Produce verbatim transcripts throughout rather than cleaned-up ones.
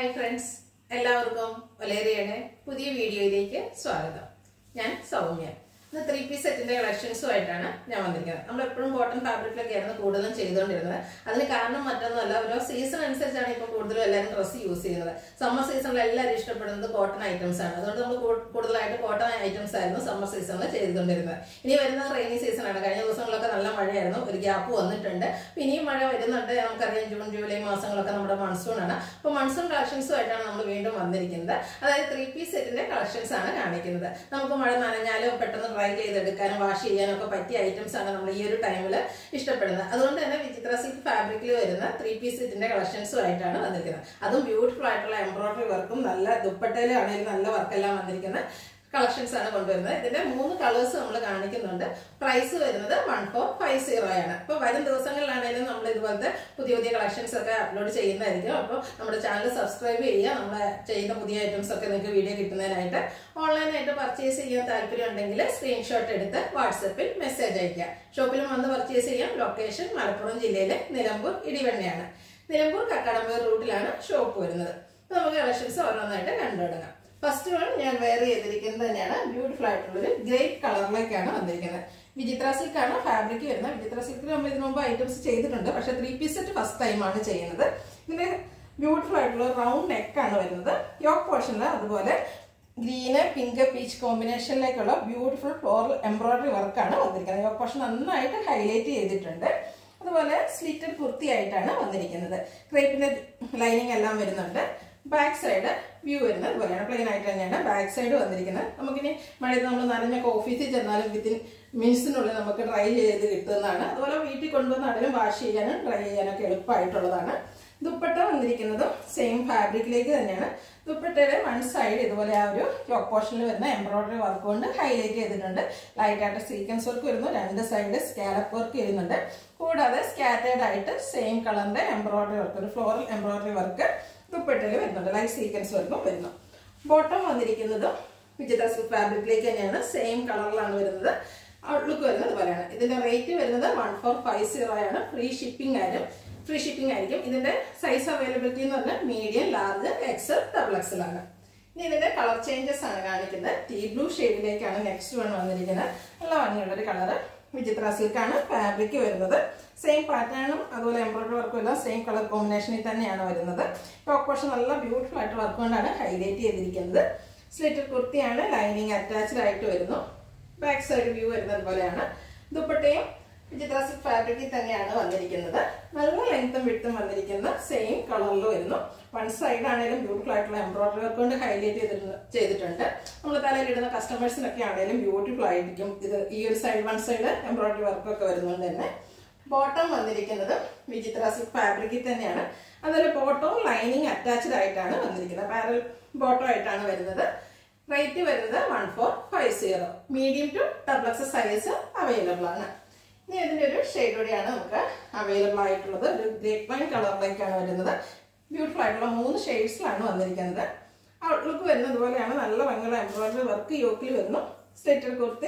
Hi friends, എല്ലാവർക്കും വലേറിയയുടെ പുതിയ വീഡിയോയിലേക്ക് സ്വാഗതം. ഞാൻ സൗമ്യ. ഇന്ന് ത്രീ പീസ് സെറ്റിന്റെ കളക്ഷൻസുമായിട്ടാണ് ഞാൻ വന്നിരിക്കുന്നത്. നമ്മൾ എപ്പോഴും കോട്ടൺ ഫാബ്രിക്കിലൊക്കെയാണ് കൂടുതലും ചെയ്തുകൊണ്ടിരുന്നത്. അതിന് കാരണം മറ്റൊന്നുമല്ല, ഓരോ സീസൺ അനുസരിച്ചാണ് ഇപ്പോൾ കൂടുതലും എല്ലാവരും ഡ്രസ്സ് യൂസ് ചെയ്യുന്നത്. സമ്മർ സീസണിൽ എല്ലാവരും ഇഷ്ടപ്പെടുന്നത് കോട്ടൺ ഐറ്റംസ് ആണ്. അതുകൊണ്ട് നമ്മൾ കൂടുതലായിട്ട് കോട്ടൺ ഐറ്റംസ് ആയിരുന്നു സമ്മർ സീസണിൽ ചെയ്തുകൊണ്ടിരുന്നത്. ഇനി വരുന്നത് റെയിനി സീസൺ ആണ്. കഴിഞ്ഞ ദിവസങ്ങളൊക്കെ നല്ല മഴയായിരുന്നു, ഒരു ഗ്യാപ്പ് വന്നിട്ടുണ്ട്. ഇനിയും മഴ വരുന്നുണ്ട്. നമുക്കറിയാം ജൂൺ ജൂലൈ മാസങ്ങളൊക്കെ നമ്മുടെ മൺസൂൺ ആണ്. അപ്പോൾ മൺസൂൺ കളക്ഷൻസുമായിട്ടാണ് നമ്മൾ വീണ്ടും വന്നിരിക്കുന്നത്. അതായത് ത്രീ പീസ് സെറ്റിന്റെ കളക്ഷൻസ് ആണ് കാണിക്കുന്നത്. നമുക്ക് മഴ നനഞ്ഞാലും പെട്ടെന്ന് ട്രൈ ചെയ്തെടുക്കാനും വാഷ് ചെയ്യാനും ഒക്കെ പറ്റിയ ഐറ്റംസ് ആണ് നമ്മൾ ഈ ഒരു ടൈമിൽ ഇഷ്ടപ്പെടുന്നത്. അതുകൊണ്ട് തന്നെ വിചിത്ര സിൽക്ക് ഫാബ്രിക്കിൽ വരുന്ന ത്രീ പീസ് സെറ്റിന്റെ കളക്ഷൻസും ആയിട്ടാണ് വന്നിരിക്കുന്നത്. അതും ബ്യൂട്ടിഫുൾ ആയിട്ടുള്ള എംബ്രോയിഡറി വർക്കും നല്ല ദുപ്പട്ടയിലാണെങ്കിലും നല്ല വർക്കെല്ലാം വന്നിരിക്കുന്നത് കളക്ഷൻസ് ആണ് കൊണ്ടുവരുന്നത്. ഇതിന്റെ മൂന്ന് കളേഴ്സ് നമ്മൾ കാണിക്കുന്നുണ്ട്. പ്രൈസ് വരുന്നത് വൺ ഫോർ ഫൈവ് സീറോ ആണ്. അപ്പൊ വരും ദിവസങ്ങളിലാണെങ്കിലും നമ്മൾ ഇതുപോലത്തെ പുതിയ പുതിയ കളക്ഷൻസ് ഒക്കെ അപ്ലോഡ് ചെയ്യുന്നതായിരിക്കും. അപ്പോൾ നമ്മുടെ ചാനൽ സബ്സ്ക്രൈബ് ചെയ്യുക. നമ്മൾ ചെയ്യുന്ന പുതിയ ഐറ്റംസ് ഒക്കെ നിങ്ങൾക്ക് വീഡിയോ കിട്ടുന്നതിനായിട്ട് ഓൺലൈനായിട്ട് പർച്ചേസ് ചെയ്യാൻ താല്പര്യം ഉണ്ടെങ്കിൽ സ്ക്രീൻഷോട്ട് എടുത്ത് വാട്സപ്പിൽ മെസ്സേജ് അയക്കുക. ഷോപ്പിലും വന്ന് പർച്ചേസ് ചെയ്യാം. ലൊക്കേഷൻ മലപ്പുറം ജില്ലയിലെ നിലമ്പൂർ ഇടിവണ്ണയാണ്. നിലമ്പൂർ കക്കാടമ്പൂർ റൂട്ടിലാണ് ഷോപ്പ് വരുന്നത്. അപ്പൊ നമുക്ക് കളക്ഷൻസ് ഓരോന്നായിട്ട് കണ്ടുപിടുങ്ങാം. ഫസ്റ്റ് വൺ ഞാൻ വെയർ ചെയ്തിരിക്കുന്നത് തന്നെയാണ് ബ്യൂട്ടിഫുൾ ആയിട്ടുള്ളൊരു ഗ്രേപ്പ് കളറിലേക്കാണ് വന്നിരിക്കുന്നത്. വിചിത്ര സിൽക്ക് ആണ് ഫാബ്രിക് വരുന്നത്. വിചിത്ര സിൽക്കിൽ നമ്മൾ ഇതിനു മുമ്പ് ഐറ്റംസ് ചെയ്തിട്ടുണ്ട്, പക്ഷെ ത്രീ പീസ് സെറ്റ് ഫസ്റ്റ് ടൈമാണ് ചെയ്യുന്നത്. ഇതിന്റെ ബ്യൂട്ടിഫുൾ ആയിട്ടുള്ള റൗണ്ട് നെക്കാണ് വരുന്നത്. യോക്ക് പോർഷനിൽ അതുപോലെ ഗ്രീന് പിങ്ക് പീച്ച് കോമ്പിനേഷനിലേക്കുള്ള ബ്യൂട്ടിഫുൾ ഫ്ലോറൽ എംബ്രോയിഡറി വർക്കാണ് വന്നിരിക്കുന്നത്. യോക്ക് പോർഷൻ നന്നായിട്ട് ഹൈലൈറ്റ് ചെയ്തിട്ടുണ്ട്. അതുപോലെ സ്ലിറ്റഡ് കുർത്തി ആയിട്ടാണ് വന്നിരിക്കുന്നത്. ക്രേപ്പിന്റെ ലൈനിങ് എല്ലാം വരുന്നുണ്ട്. ബാക്ക് സൈഡ് വ്യൂ വരുന്നത് ഇതുപോലെയാണ്. പ്ലെയിൻ ആയിട്ട് തന്നെയാണ് ബാക്ക് സൈഡ് വന്നിരിക്കുന്നത്. നമുക്കിനി മഴയത്ത് നമ്മൾ നനഞ്ഞൊക്കെ ഓഫീസിൽ ചെന്നാലും വിത്തിൻ മിനിറ്റ്സിനുള്ളിൽ നമുക്ക് ഡ്രൈ ചെയ്ത് കിട്ടുന്നതാണ്. അതുപോലെ വീട്ടിൽ കൊണ്ടുവന്നാണെങ്കിലും വാഷ് ചെയ്യാനും ഡ്രൈ ചെയ്യാനൊക്കെ എളുപ്പമായിട്ടുള്ളതാണ്. ദുപ്പട്ട വന്നിരിക്കുന്നതും സെയിം ഫാബ്രിക്കിലേക്ക് തന്നെയാണ്. ദുപ്പട്ടയുടെ വൺ സൈഡ് ഇതുപോലെ ആ ഒരു യോക്ക് പോർഷനിൽ വരുന്ന എംബ്രോയിഡറി വർക്ക് കൊണ്ട് ഹൈലൈറ്റ് ചെയ്തിട്ടുണ്ട്. ലൈറ്റ് ആയിട്ട് സീക്വൻസ് വർക്ക് വരുന്നു. രണ്ട് സൈഡ് സ്കാലപ്പ് വർക്ക് വരുന്നുണ്ട്. കൂടാതെ സ്കാറ്റേർഡ് ആയിട്ട് സെയിം കളറിന്റെ എംബ്രോയിഡറി വർക്ക്, ഒരു ഫ്ലോറൽ എംബ്രോയിഡറി വർക്ക് ദുപ്പട്ടയിൽ വരുന്നുണ്ട്. ലൈറ്റ് സീക്വൻസ് വർക്കും വരുന്നു. ബോട്ടം വന്നിരിക്കുന്നതും വിചിത്ര സിൽക്ക് ഫാബ്രിക്കിലേക്ക് തന്നെയാണ്. സെയിം കളറിലാണ് വരുന്നത്. ഔട്ട്ലുക്ക് വരുന്നത് ഇതുപോലെയാണ്. ഇതിന്റെ റേറ്റ് വരുന്നത് വൺ ഫോർ ഫൈവ് സീറോ ആണ്. ഫ്രീ ഷിപ്പിംഗ് ആയിരിക്കും ഫ്രീ ഷിപ്പിംഗ് ആയിരിക്കും ഇതിന്റെ സൈസ് അവൈലബിലിറ്റി എന്ന് പറഞ്ഞാൽ medium, large, XL, double XL ആണ്. ഇനി ഇതിന്റെ കളർ ചേഞ്ചസ് ആണ് കാണിക്കുന്നത്. ടീ ബ്ലൂ ഷെയ്ഡിലേക്കാണ് നെക്സ്റ്റ് വൺ വന്നിരിക്കുന്നത്. നല്ല ഭംഗിയുള്ളൊരു കളറ്. വിചിത്ര സിൽക്ക് ആണ് ഫാബ്രിക് വരുന്നത്. സെയിം പാറ്റേണും അതുപോലെ എംബ്രോയിഡറി വർക്കും എല്ലാം സെയിം കളർ കോമ്പിനേഷനിൽ തന്നെയാണ് വരുന്നത്. ടോപ്പ് പോർഷൻ നല്ല ബ്യൂട്ടിഫുൾ ആയിട്ട് വർക്ക് കൊണ്ടാണ് ഹൈലൈറ്റ് ചെയ്തിരിക്കുന്നത്. സ്ലിറ്റഡ് കുർത്തിയാണ്. ലൈനിങ് അറ്റാച്ച്ഡ് ആയിട്ട് വരുന്നു. ബാക്ക് സൈഡ് വ്യൂ വരുന്നത് പോലെയാണ്. ദുപ്പട്ടയും വിചിത്ര സിൽക്ക് ഫാബ്രിക്കിൽ തന്നെയാണ് വന്നിരിക്കുന്നത്. നല്ല ലെങ്ത്തും വിട്ടും വന്നിരിക്കുന്ന സെയിം കളറിൽ വരുന്നു. വൺ സൈഡ് ആണെങ്കിലും ബ്യൂട്ടിഫുൾ ആയിട്ടുള്ള എംബ്രോയിഡറി വർക്ക് കൊണ്ട് ഹൈലൈറ്റ് ചെയ്തിട്ടുണ്ട്. നമ്മൾ തലയിൽ ഇടുന്ന കസ്റ്റമേഴ്സിനൊക്കെ ആണെങ്കിലും ബ്യൂട്ടിഫുൾ ആയിരിക്കും ഇത്. ഈ ഒരു സൈഡ് വൺ സൈഡ് എംബ്രോയിഡറി വർക്കൊക്കെ വരുന്നുണ്ട് തന്നെ. ബോട്ടം വന്നിരിക്കുന്നത് വിചിത്ര സിൽക്ക് ഫാബ്രിക്കിൽ തന്നെയാണ്. അതുപോലെ ബോട്ടവും ലൈനിങ് അറ്റാച്ച്ഡ് ആയിട്ടാണ് വന്നിരിക്കുന്നത്. പാരൽ ബോട്ടം ആയിട്ടാണ് വരുന്നത്. റേറ്റ് വരുന്നത് one four five zero. Medium to double X size available ആണ്. ഇനി ഇതിന്റെ ഒരു ഷെയ്ഡ് കൂടിയാണ് നമുക്ക് അവൈലബിൾ ആയിട്ടുള്ളത്. ഒരു ഗ്രേപ്പ് വൈൻ കളറിലേക്കാണ് വരുന്നത്. ബ്യൂട്ടിഫുൾ ആയിട്ടുള്ള മൂന്ന് ഷെയ്ഡ്സിലാണ് വന്നിരിക്കുന്നത്. ഔട്ട്ലുക്ക് വരുന്നത് പോലെയാണ്. നല്ല ഭംഗിയുള്ള എംബ്രോയിഡറി വർക്ക് യോക്കിൽ വരുന്നു. സ്ലിറ്റഡ് കുർത്തി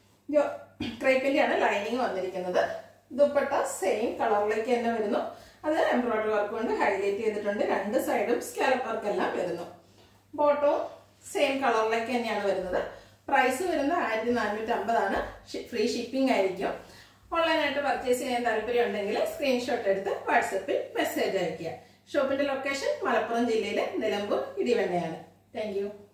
ക്രേപ്പിന്റെ ആണ് ലൈനിങ് വന്നിരിക്കുന്നത്. ദുപ്പട്ട സെയിം കളറിലേക്ക് തന്നെ വരുന്നു. അത് എംബ്രോയിഡറി വർക്ക് കൊണ്ട് ഹൈലൈറ്റ് ചെയ്തിട്ടുണ്ട്. രണ്ട് സൈഡും സ്കാലപ്പ് വർക്ക് എല്ലാം വരുന്നു. ബോട്ടവും സെയിം കളറിലേക്ക് തന്നെയാണ് വരുന്നത്. പ്രൈസ് വരുന്നത് ആയിരത്തി നാനൂറ്റി അമ്പതാണ്. ഫ്രീ ഷിപ്പിംഗ് ആയിരിക്കും. ഓൺലൈനായിട്ട് പർച്ചേസ് ചെയ്യാൻ താല്പര്യം ഉണ്ടെങ്കിൽ സ്ക്രീൻഷോട്ട് എടുത്ത് വാട്സപ്പിൽ മെസ്സേജ് അയയ്ക്കുക. ഷോപ്പിന്റെ ലൊക്കേഷൻ മലപ്പുറം ജില്ലയിലെ നിലമ്പൂർ ഇടിവണ്ണയാണ്. Thank you.